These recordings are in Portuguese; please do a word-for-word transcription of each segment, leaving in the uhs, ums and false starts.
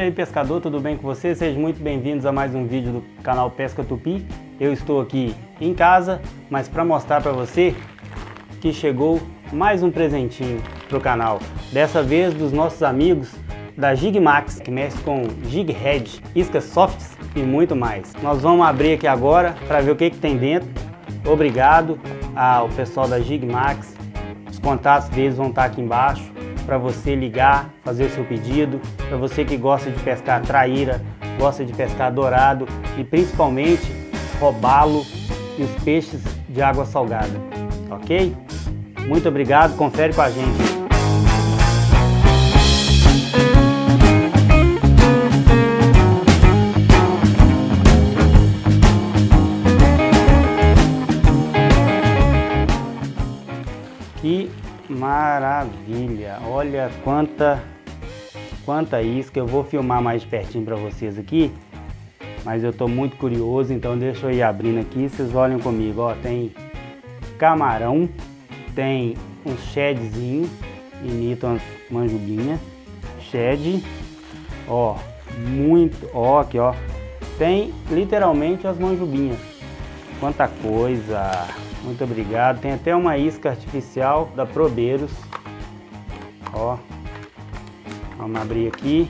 aí, pescador, tudo bem com você? Sejam muito bem-vindos a mais um vídeo do canal Pesca Tupi. Eu estou aqui em casa, mas para mostrar para você que chegou mais um presentinho para o canal. Dessa vez dos nossos amigos da Jigmax, que mexe com jig head, iscas softs e muito mais. Nós vamos abrir aqui agora para ver o que, que tem dentro. Obrigado ao pessoal da Jigmax. Os contatos deles vão estar aqui embaixo para você ligar, fazer o seu pedido. Para você que gosta de pescar traíra, gosta de pescar dourado e principalmente robalo e os peixes de água salgada, ok? Muito obrigado, confere com a gente. Que maravilha! Olha quanta quanta isca. Eu vou filmar mais de pertinho para vocês aqui, mas eu estou muito curioso, então deixa eu ir abrindo aqui. Vocês olhem comigo, ó, tem camarão, tem um shadzinho, imita umas manjubinhas, shad, ó, muito, ó, aqui, ó, tem literalmente as manjubinhas. Quanta coisa! Muito obrigado. Tem até uma isca artificial da Probeiros. Ó. Vamos abrir aqui.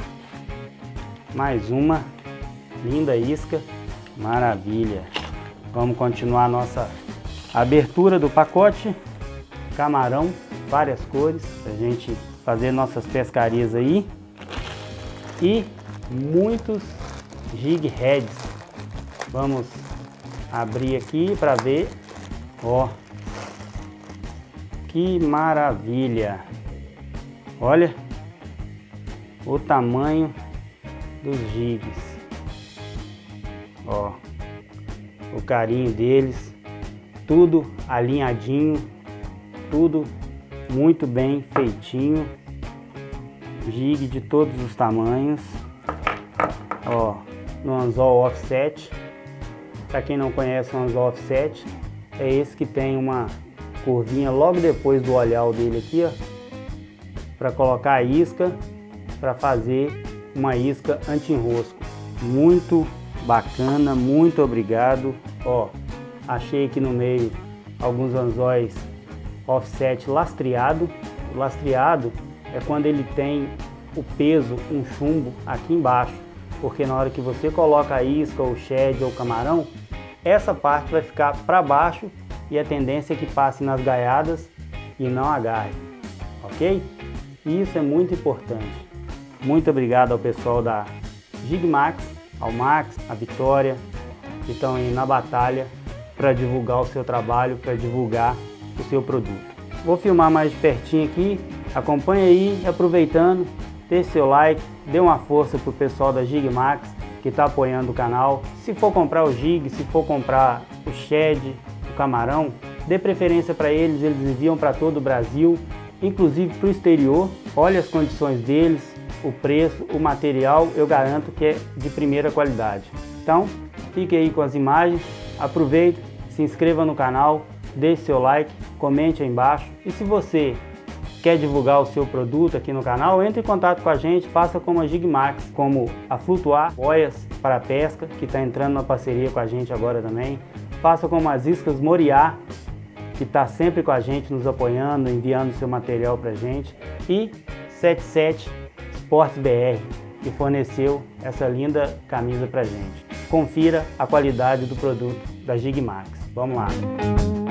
Mais uma. Linda isca. Maravilha. Vamos continuar a nossa abertura do pacote. Camarão, várias cores, pra gente fazer nossas pescarias aí. E muitos jig heads. Vamos abrir aqui para ver. Ó, que maravilha! Olha o tamanho dos jigs, ó, o carinho deles, tudo alinhadinho, tudo muito bem feitinho, jig de todos os tamanhos, ó, no anzol offset. Para quem não conhece o anzol offset, é esse que tem uma curvinha logo depois do olhar dele aqui, ó, para colocar a isca, para fazer uma isca anti-enrosco. Muito bacana, muito obrigado. Ó, achei aqui no meio alguns anzóis offset lastreado. O lastreado é quando ele tem o peso, um chumbo aqui embaixo, porque na hora que você coloca a isca, ou shad ou camarão, essa parte vai ficar para baixo e a tendência é que passe nas gaiadas e não agarre, ok? E isso é muito importante. Muito obrigado ao pessoal da Jigmax, ao Max, a Vitória, que estão aí na batalha para divulgar o seu trabalho, para divulgar o seu produto. Vou filmar mais de pertinho aqui, acompanha aí, aproveitando, deixe seu like, dê uma força para o pessoal da Jigmax, que está apoiando o canal. Se for comprar o jig, se for comprar o shad, o camarão, dê preferência para eles, eles enviam para todo o Brasil, inclusive para o exterior. Olha as condições deles, o preço, o material, eu garanto que é de primeira qualidade. Então, fique aí com as imagens, aproveite, se inscreva no canal, deixe seu like, comente aí embaixo. E se você quer divulgar o seu produto aqui no canal, entre em contato com a gente, faça como a Jigmax, como a Flutuar, boias para pesca, que está entrando na parceria com a gente agora também. Faça como as iscas Moriá, que está sempre com a gente, nos apoiando, enviando seu material para a gente. E setenta e sete Sports B R, que forneceu essa linda camisa para a gente. Confira a qualidade do produto da Jigmax. Vamos lá!